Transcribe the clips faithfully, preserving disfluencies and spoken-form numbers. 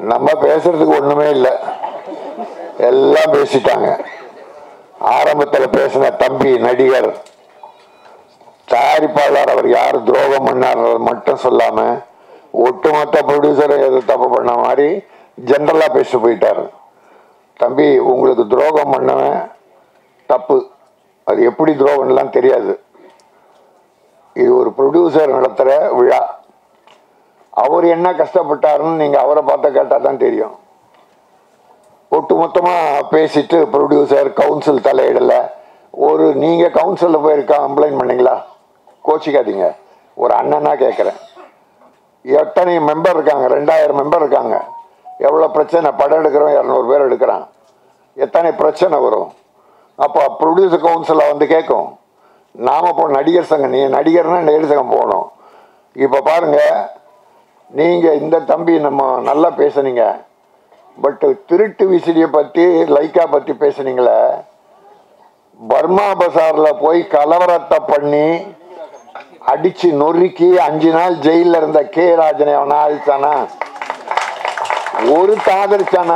நம்ம பேசுறதுக்கு ஒண்ணுமே இல்லை, எல்லாம் பேசிட்டாங்க. ஆரம்பத்தில் பேசின தம்பி நடிகர் தயாரிப்பாளர் அவர் யார் துரோகம் பண்ணார் மட்டும் சொல்லாம ஒட்டுமொத்த ப்ரொடியூசரை எது தப்பு பண்ண மாதிரி ஜெனரலா பேசி போயிட்டாரு. தம்பி, உங்களுக்கு துரோகம் பண்ணவன் தப்பு, அது எப்படி துரோகம்லாம் தெரியாது. இது ஒரு ப்ரொடியூசர் நடத்துற விழா. அவர் என்ன கஷ்டப்பட்டாருன்னு நீங்க அவரை பார்த்த கேட்டா தான் தெரியும். ஒட்டுமொத்தமா பேசிட்டு ப்ரொடியூசர் கவுன்சில் தலையிடல. ஒரு நீங்க கவுன்சில்ல போய் கம்ப்ளைண்ட் பண்ணீங்களா? கோச்சிக்காதீங்க, ஒரு அண்ணனா கேட்கிறேன். எத்தனை மெம்பர் இருக்காங்க? ரெண்டாயிரம் மெம்பர் இருக்காங்க. எவ்வளவு பிரச்சனை, படம் எடுக்கிறோம் இரநூறு பேர் எடுக்கிறான், எத்தனை பிரச்சனை வரும். அப்போ ப்ரொடியூசர் கவுன்சில வந்து கேட்கும். நாம போ நடிகர் சங்கம், நீ நடிகர்னா நடிகர் சங்கம் போகணும். இப்ப பாருங்க, நீங்க இந்த தம்பி நம்ம நல்லா பேசுனீங்க, பட் திருட்டு விசிறிய பத்தி லைக்கா பத்தி பேசுனீங்களே. பர்மா பசார்ல போய் கலவரத்தை பண்ணி அடிச்சு நொறுக்கி அஞ்சு நாள் ஜெயில இருந்த கே ராஜனை அவன் ஆதிச்சானா? ஒரு தாதரிச்சானா?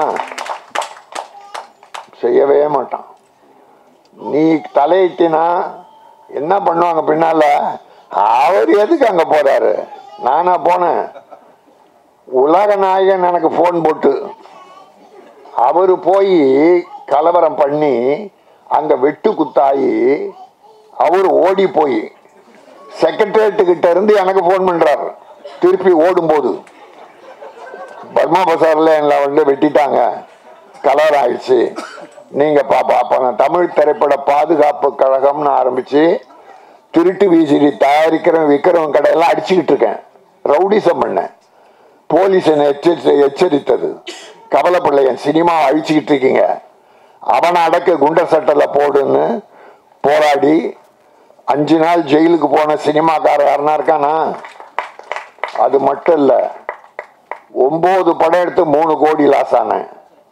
செய்யவே மாட்டான். நீ தலையிட்டினா என்ன பண்ணுவாங்க பின்னால? அவர் எதுக்கு அங்க போறாரு? நானா போனேன். உலக நாயகன் எனக்கு போன் போட்டு அவரு போய் கலவரம் பண்ணி அங்க வெட்டு குத்தாயி அவரு ஓடி போய் செக்ரட்டரியேட் கிட்ட இருந்து எனக்கு போன் பண்றாரு. திருப்பி ஓடும் போது பர்மா பசார்ல என்ன வந்து வெட்டிட்டாங்க, கலவரம் ஆயிடுச்சு, நீங்க பாப்பா. அப்ப நான் தமிழ் திரைப்பட பாதுகாப்பு கழகம்னு ஆரம்பிச்சு திருட்டு வீசிடி தயாரிக்கிறவன் விற்கிறவன் கடையெல்லாம் அடிச்சுக்கிட்டு இருக்கேன், ரவுடிசம் பண்ணேன். போலீஸ் என்னை எச்சரி எச்சரித்தது கவலைப்படல, என் சினிமா அழிச்சுக்கிட்டு இருக்கீங்க, அவனை அடக்க குண்டர் சட்டல போடுன்னு போராடி அஞ்சு நாள் ஜெயிலுக்கு போன சினிமாக்கார யாருனா இருக்கானா? அது மட்டும் இல்ல, ஒன்பது படம் எடுத்து மூணு கோடி லாஸ் ஆனேன்.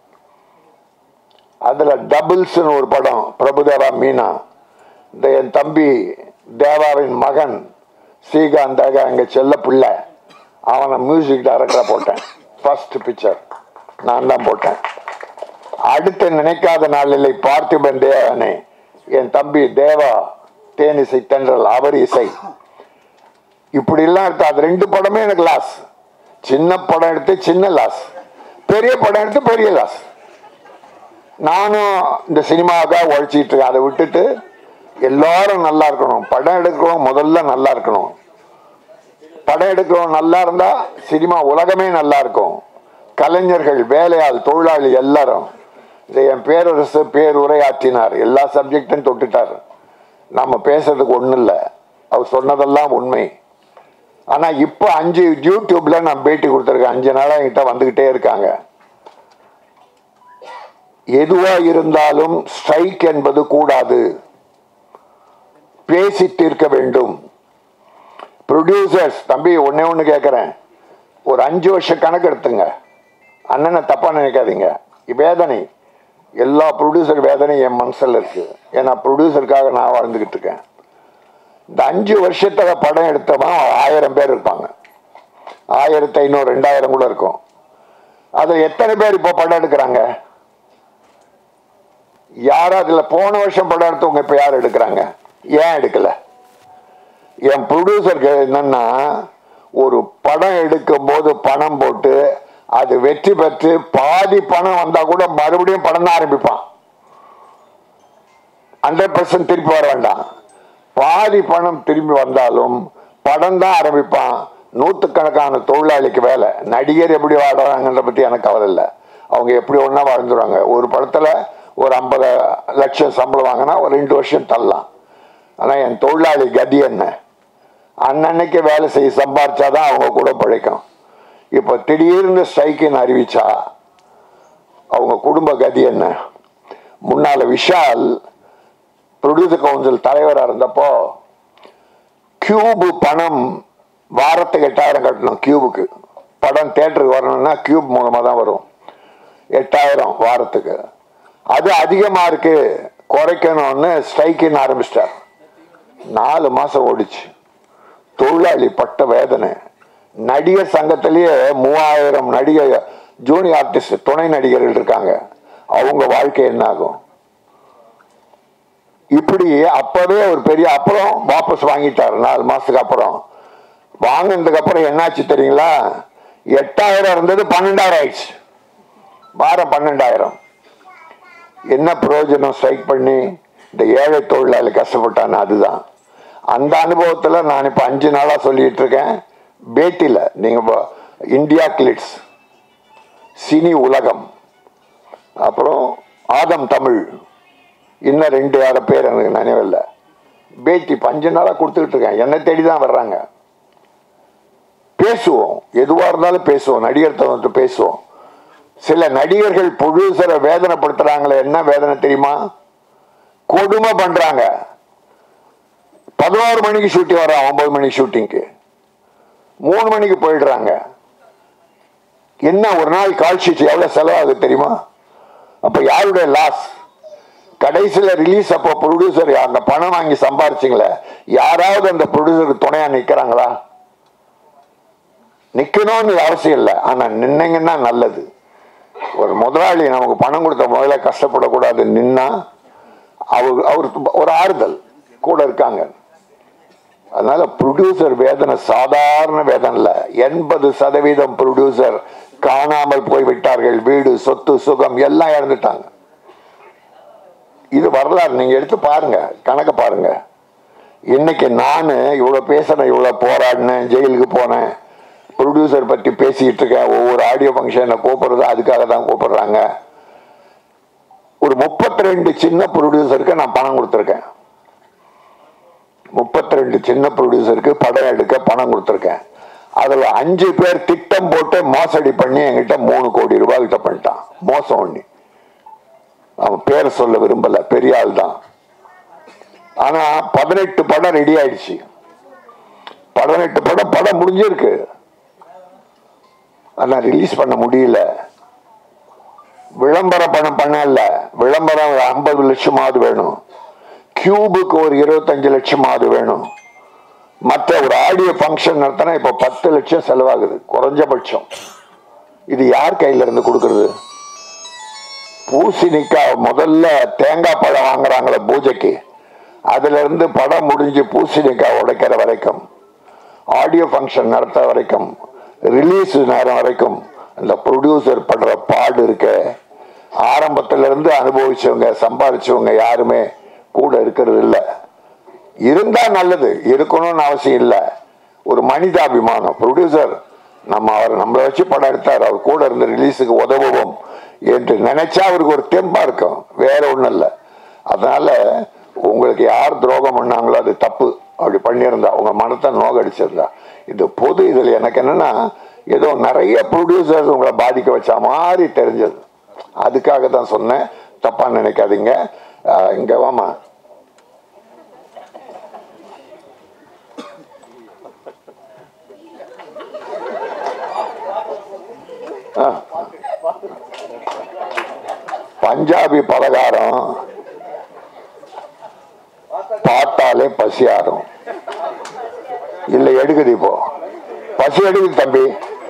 அதுல டபுள்ஸ் ஒரு படம், பிரபுதேவா மீனா, இந்த என் தம்பி தேவாவின் மகன் ஸ்ரீகாந்தாக எங்க செல்ல பிள்ளை, அவனை மியூசிக் டைரக்டரா போட்டேன். ஃபர்ஸ்ட் பிக்சர் நான் தான் போட்டேன். அடுத்த நினைக்காத நாளில் பார்த்திபன் தேவனே என் தம்பி தேவா தேனிசை தென்றல் அவர் இசை, இப்படி எல்லாம் இருக்கு. அது ரெண்டு படமே எனக்கு லாஸ். சின்ன படம் எடுத்து சின்ன லாஸ், பெரிய படம் எடுத்து பெரிய லாஸ். நானும் இந்த சினிமாவுக்காக உழைச்சிட்டு இருக்கேன். அதை விட்டுட்டு எல்லாரும் நல்லா இருக்கணும், படம் எடுக்கிறோம் முதல்ல நல்லா இருக்கணும். படம் எடுக்கிறோம் நல்லா இருந்தா சினிமா உலகமே நல்லா இருக்கும். கலைஞர்கள், வேலையாள், தொழிலாளி எல்லாரும். என் பேரரசு பேருரையாற்றினார், எல்லா சப்ஜெக்டும் தொட்டுட்டார். நம்ம பேசுறதுக்கு ஒண்ணு இல்லை, அவர் சொன்னதெல்லாம் உண்மை. ஆனா இப்ப அஞ்சு யூடியூப்ல நான் பேட்டி கொடுத்துருக்கேன், அஞ்சு நாளா என்கிட்ட வந்துகிட்டே இருக்காங்க. எதுவா இருந்தாலும் ஸ்ட்ரைக் என்பது கூடாது, பேசி தீர்க்க வேண்டும். ப்ரொடியூசர்ஸ் தம்பி ஒன்னே ஒண்ணு கேட்கிறேன், ஒரு அஞ்சு வருஷம் கணக்கு எடுத்துங்க, அண்ணனை தப்பா நினைக்காதீங்க. வேதனை, எல்லா ப்ரொடியூசர் வேதனை என் மனசுல இருக்கு. ஏன்னா ப்ரொடியூசருக்காக நான் வாழ்ந்துகிட்டு இருக்கேன். இந்த அஞ்சு வருஷத்துல படம் எடுத்தவன் ஆயிரம் பேர் இருப்பாங்க, ஆயிரத்தி ஐநூறு ரெண்டாயிரம் கூட இருக்கும். அதுல எத்தனை பேர் இப்ப படம் எடுக்கிறாங்க? யாரும் அதுல போன வருஷம் படம் எடுத்தவங்க இப்ப யார் எடுக்கிறாங்க? ஏன் எடுக்கல? என் ப்ரொடியூசருக்கு என்னன்னா, ஒரு படம் எடுக்கும் போது பணம் போட்டு அது வெற்றி பெற்று பாதி பணம் வந்தா கூட மறுபடியும் படம் தான் ஆரம்பிப்பான். ஹண்ட்ரட் பர்சன்ட் திருப்பி வர வேண்டாம், பாதி பணம் திரும்பி வந்தாலும் படம் தான் ஆரம்பிப்பான். நூற்றுக்கணக்கான தொழிலாளிக்கு வேலை. நடிகர் எப்படி வாழ்றாங்கன்ற பத்தி எனக்கு கவலை இல்லை, அவங்க எப்படி ஒன்னா வாழ்ந்துருவாங்க. ஒரு படத்துல ஒரு ஐம்பது லட்சம் சம்பளம் வாங்கினா ஒரு ரெண்டு வருஷம் தள்ளலாம். ஆனா என் தொழிலாளி கதி என்ன? அன்னன்னைக்கு வேலை செய்ய சம்பாரிச்சாதான் அவங்க கூட பிழைக்கும். இப்ப திடீர்னு ஸ்ட்ரைக்குன்னு அறிவிச்சா அவங்க குடும்ப கதி என்ன? முன்னால விஷால் ப்ரொடியூசர் கவுன்சில் தலைவராக இருந்தப்போ கியூபு பணம் வாரத்துக்கு எட்டாயிரம் கட்டணும். கியூபுக்கு படம் தியேட்டருக்கு வரணும்னா கியூப் மூலமா தான் வரும். எட்டாயிரம் வாரத்துக்கு. அது அதிகமா இருக்கு, குறைக்கணும்னு ஸ்ட்ரைக்குன்னு ஆரம்பிச்சிட்டார். நாலு மாசம் ஓடிச்சு. தொழிலாளி பட்ட வேதனை. நடிகர் சங்கத்திலேயே மூவாயிரம் நடிகர் ஜூனியர் ஆர்டிஸ்ட் துணை நடிகர்கள் இருக்காங்க, அவங்க வாழ்க்கை என்ன ஆகும்? இப்படி அப்பவே ஒரு பெரிய அப்புறம் வாபஸ் வாங்கிட்டாரு. நாலு மாசத்துக்கு அப்புறம் வாங்கினதுக்கு அப்புறம் என்னாச்சு தெரியுங்களா? எட்டாயிரம் இருந்தது பன்னெண்டாயிரம் ஆயிடுச்சு. வாரம் பன்னெண்டாயிரம். என்ன பிரயோஜனம்? ஸ்ட்ரைக் பண்ணி இந்த ஏழை தொழிலாளி கஷ்டப்பட்டான்னு. அதுதான் அந்த அனுபவத்தில் நான் இப்போ அஞ்சு நாளாக சொல்லிட்டு இருக்கேன். பேட்டியில் நீங்கள் இந்தியா கிளிட்ஸ், சினி உலகம், அப்புறம் ஆதம் தமிழ், இன்னும் ரெண்டு ஆறு பேர் எனக்கு நினைவில்லை. பேட்டி அஞ்சு நாளாக கொடுத்துக்கிட்டு இருக்கேன். என்னை தேடி தான் வர்றாங்க. பேசுவோம், எதுவாக இருந்தாலும் பேசுவோம், நடிகர் தவிர்த்து பேசுவோம். சில நடிகர்கள் ப்ரொடியூசரை வேதனைப்படுத்துறாங்களே, என்ன வேதனை தெரியுமா? கொடுமை பண்றாங்க. பதினோரு மணிக்கு ஷூட்டிங் வர, ஒன்பது மணிக்கு ஷூட்டிங்க்கு மூணு மணிக்கு போயிடுறாங்க. என்ன ஒரு நாள் கால் ஷீட் எவ்வளவு செலவாகுது தெரியுமா? அப்ப யாருடைய லாஸ்? கடைசியில் ரிலீஸ் அப்போ ப்ரொடியூசர் அந்த பணம் வாங்கி சம்பாரிச்சிங்களே, யாராவது அந்த ப்ரொடியூசருக்கு துணையா நிக்கிறாங்களா? நிக்கணும்னு அவசியம் இல்லை, ஆனா நின்னீங்கன்னா நல்லது. ஒரு முதலாளி நமக்கு பணம் கொடுத்த முதல்ல கஷ்டப்படக்கூடாது. நின்னா அவர் அவருக்கு ஒரு ஆறுதல் கூட இருக்காங்க. அதனால ப்ரொடியூசர் வேதனை சாதாரண வேதனை இல்லை. எண்பது சதவீதம் ப்ரொடியூசர் காணாமல் போய்விட்டார்கள். வீடு, சொத்து, சுகம் எல்லாம் இழந்துட்டாங்க. இது வரலாறு. நீங்க எடுத்து பாருங்க, கணக்கு பாருங்க. இன்னைக்கு நான் இவ்வளவு பேசுறேன், இவ்வளவு போராடினேன், ஜெயிலுக்கு போனேன், ப்ரொடியூசர் பற்றி பேசிக்கிட்டு இருக்கேன். ஒவ்வொரு ஆடியோ ஃபங்க்ஷனை கூப்பிடுறது அதுக்காக தான் கூப்பிடுறாங்க. ஒரு முப்பத்தி ரெண்டு சின்ன ப்ரொடியூசருக்கு நான் பணம் கொடுத்துருக்கேன். முப்பத்தி ரெண்டு சின்ன ப்ரொடியூசருக்கு படம் எடுக்க பணம் கொடுத்துருக்கேன். அதில் அஞ்சு பேர் திட்டம் போட்டு மோசடி பண்ணி என்கிட்ட மூணு கோடி ரூபாய் கிட்ட பண்ணிட்டான். மோசம் ஒண்ணி. அவன் பேரை சொல்ல விரும்பல, பெரிய ஆள் தான். ஆனா பதினெட்டு படம் ரெடி ஆயிடுச்சு. பதினெட்டு படம் படம் முடிஞ்சிருக்கு, ஆனா ரிலீஸ் பண்ண முடியல. விளம்பர பணம் பண்ணல. விளம்பரம் ஐம்பது லட்சமாவது வேணும். கியூபுக்கு ஒரு இருபத்தஞ்சு லட்சமாவது வேணும். மற்ற ஒரு ஆடியோ ஃபங்க்ஷன் நடத்தினா இப்ப பத்து லட்சம் செலவாகுது குறைஞ்சபட்சம். இது யார் கையில இருந்து கொடுக்கறது? பூசணிக்காய் முதல்ல தேங்காய் பழம் வாங்குறாங்களே பூஜைக்கு, அதுல இருந்து படம் முடிஞ்சு பூசணிக்காய் உடைக்கிற வரைக்கும், ஆடியோ ஃபங்க்ஷன் நடத்த வரைக்கும், ரிலீஸ் நேரம் வரைக்கும் அந்த ப்ரொடியூசர் படுற பாடு இருக்க. ஆரம்பத்துல இருந்து அனுபவிச்சவங்க, சம்பாதிச்சவங்க யாருமே கூட இருக்கிறது இல்லை. இருந்தா நல்லது, இருக்கணும்னு அவசியம் இல்லை. ஒரு மனிதாபிமானம். ப்ரொடியூசர் நம்ம அவர் நம்மளை வச்சு படம் எடுத்தார், அவர் கூட இருந்து ரிலீஸுக்கு உதவுவோம் என்று நினைச்சா அவருக்கு ஒரு தெம்பா இருக்கும், வேற ஒண்ணும் இல்லை. அதனால உங்களுக்கு யார் துரோகம் பண்ணாங்களோ அது தப்பு. அப்படி பண்ணியிருந்தா உங்க மனத்தை நோகடிச்சிருந்தா இது பொது. இதுல எனக்கு என்னன்னா, ஏதோ நிறைய ப்ரொடியூசர்ஸ் உங்களை பாதிக்க வச்ச மாதிரி தெரிஞ்சது. அதுக்காக தான் சொன்னேன், தப்பா நினைக்காதீங்க. இங்க வாமா. பஞ்சாபி பலகாரம் பார்த்தாலே பசியாரும். இல்ல எடுக்குது, இப்போ பசி எடுக்குது தம்பி.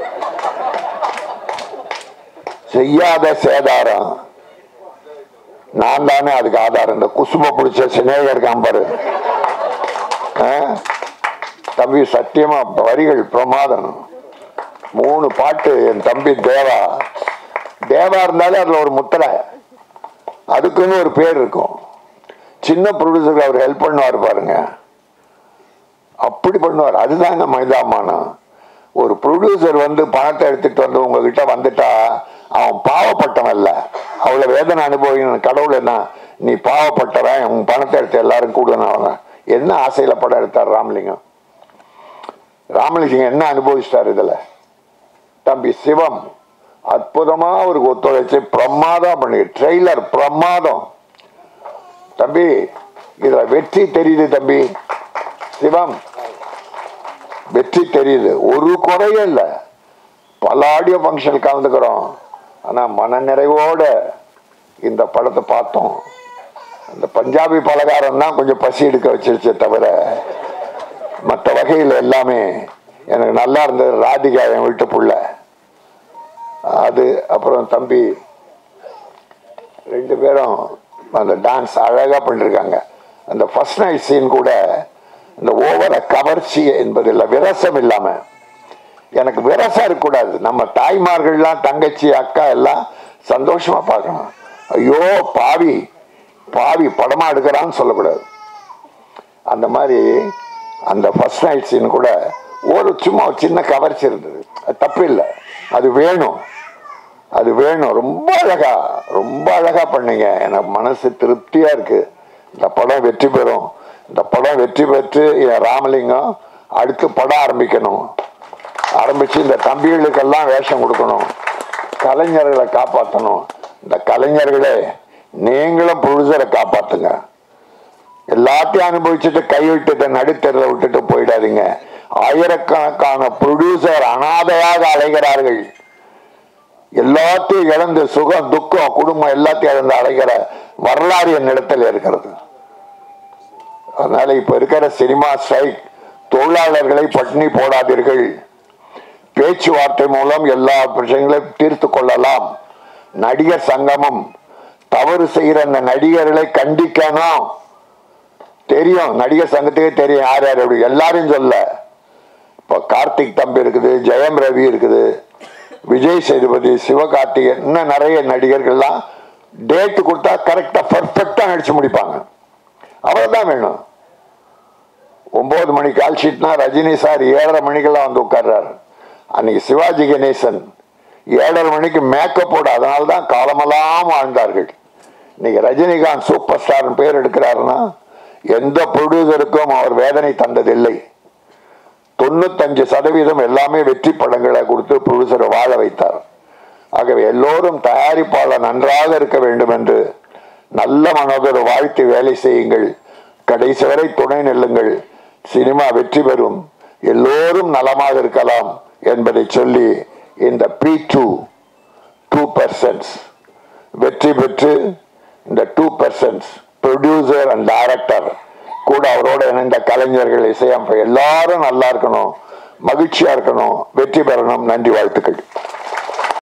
செய்யாத சேதாரம் நான் தானே அதுக்கு ஆதாரம். இந்த குசும பிடிச்ச சினேகர் இருக்கான் பாரு தம்பி, சத்தியமா வரிகள் பிரமாதம். மூணு பாட்டு. என் தம்பி தேவா தேவா இருந்தாலே அதுல ஒரு முத்திரை, அதுக்குன்னு ஒரு பேர் இருக்கும். சின்ன ப்ரொடியூசருக்கு அவர் ஹெல்ப் பண்ணுவார் பாருங்க, அப்படி பண்ணுவார். அதுதாங்க மனிதாபிமானம். ஒரு ப்ரொடியூசர் வந்து பணத்தை எடுத்துட்டு வந்து உங்ககிட்ட வந்துட்டா அவன் பாவப்பட்டவன் இல்ல, அவ்வளவு வேதனை அனுபவிக்கணும். கடவுள் என்ன, நீ பாவப்பட்டவன், உன் பணத்தை எடுத்து எல்லாரும் கூடணும். என்ன ஆசையில படம் எடுத்தார் ராமலிங்கம்? ராமலிங்கம் என்ன அனுபவிச்சிட்டார் இதுல? தம்பி சிவம் அற்புதமா அவருக்கு ஒத்துழைச்சு பிரமாதம் பண்ணி, ட்ரெய்லர் பிரமாதம் தம்பி. இதுல வெற்றி தெரியுது தம்பி. சிவம் வெற்றி தெரியுது, ஒரு குறையும் இல்லை. பல ஆடியோ ஃபங்க்ஷன் கலந்துக்கிறோம், ஆனா மன நிறைவோட இந்த படத்தை பார்த்தோம். அந்த பஞ்சாபி பலகாரம் தான் கொஞ்சம் பசி எடுக்க வச்சிருச்சே தவிர மற்ற வகையில் எல்லாமே எனக்கு நல்லா இருந்தது. ராதிகா என் வீட்டு புள்ள, அது அப்புறம் தம்பி ரெண்டு பேரும் அந்த டான்ஸ் அழகா பண்ணிருக்காங்க. அந்த ஃபர்ஸ்ட் நைட் சீன் கூட இந்த ஓவர கவர்ச்சி என்பதில்லை, விரசம் இல்லாம. எனக்கு விரசம் இருக்கக்கூடாது. நம்ம தாய்மார்கள்லாம் தங்கச்சி அக்கா எல்லாம் சந்தோஷமா பார்க்கணும். ஐயோ பாவி பாவி படமா எடுக்கிறான்னு சொல்லக்கூடாது. அந்த மாதிரி அந்த ஃபர்ஸ்ட் நைட் சீன் கூட ஒரு சும்மா சின்ன கவர்ச்சி இருந்தது. அது தப்பு இல்லை, அது வேணும், அது வேணும். ரொம்ப அழகா ரொம்ப அழகா பண்ணீங்க. எனக்கு மனசு திருப்தியா இருக்கு. இந்த படம் வெற்றி பெறும். இந்த படம் வெற்றி பெற்று ராமலிங்கம் அடுத்து படம் ஆரம்பிக்கணும். ஆரம்பிச்சு இந்த தம்பிகளுக்கெல்லாம் வேஷம் கொடுக்கணும், கலைஞர்களை காப்பாற்றணும். இந்த கலைஞர்களே நீங்களும் ப்ரொடியூசரை காப்பாத்துங்க. எல்லாத்தையும் அனுபவிச்சுட்டு கைவிட்டு நடுத்தெருல விட்டுட்டு போயிடாதீங்க. ஆயிரக்கணக்கான ப்ரொடியூசர் அனாதையாக அலைகிறார்கள். எல்லாத்தையும் இழந்து சுகம் துக்கம் குடும்பம் எல்லாத்தையும் இழந்து அலைகிற வரலாறு என்னிடத்தில் இருக்கிறது. அதனால இப்ப இருக்கிற சினிமா ஸ்ட்ரைக், தொழிலாளர்களை பட்டினி போடாதீர்கள். பேச்சுவார்த்தை மூலம் எல்லா பிரச்சனைகளையும் தீர்த்து கொள்ளலாம். நடிகர் சங்கமம் தவறு செய்கிற அந்த நடிகர்களை கண்டிக்கணும். தெரியும், நடிகர் சங்கத்துக்கே தெரியும் யார் யார் எப்படி, எல்லாரும் சொல்ல. இப்போ கார்த்திக் தம்பி இருக்குது, ஜெயம் ரவி இருக்குது, விஜய் சேதுபதி, சிவகார்த்திகேயன், இன்னும் நிறைய நடிகர்கள்லாம் டேட்டு கொடுத்தா கரெக்டா பர்ஃபெக்டா நடிச்சு முடிப்பாங்க. அவ்வளவுதான் வேணும். ஒன்பது மணி கால் ஷீட்னா ரஜினி சார் ஏழரை மணிக்கெல்லாம் வந்து உட்கார்றாரு. அன்னைக்கு சிவாஜி கணேசன் ஏழரை மணிக்கு மேக்கப் போட, அதனால்தான் காலமெல்லாம் வாழ்ந்தார்கள். இன்னைக்கு ரஜினிகாந்த் சூப்பர் ஸ்டார் பேர் எடுக்கிறாருன்னா எந்த ப்ரொடியூசருக்கும் அவர் வேதனை தந்ததில்லை. தொண்ணூத்தஞ்சு சதவீதம் எல்லாமே வெற்றி படங்களை கொடுத்து ப்ரொடியூசரை வாழ வைத்தார். ஆகவே எல்லோரும் தயாரிப்பாளர் நன்றாக இருக்க வேண்டும் என்று நல்ல மனதோடு வாழ்த்து வேலை செய்யுங்கள். கடைசி வரை துணை நெல்லுங்கள். சினிமா வெற்றி பெறும். எல்லோரும் நலமாக இருக்கலாம் என்பதை சொல்லி இந்த பி டூ டூ பர்சன்ட் வெற்றி பெற்று இந்த two percent producer and director கூட அவரோட இணைந்த கலைஞர்கள், இசையமைப்பு எல்லாரும் நல்லா இருக்கணும், மகிழ்ச்சியா இருக்கணும், வெற்றி பெறணும். நன்றி, வாழ்த்துக்கள்.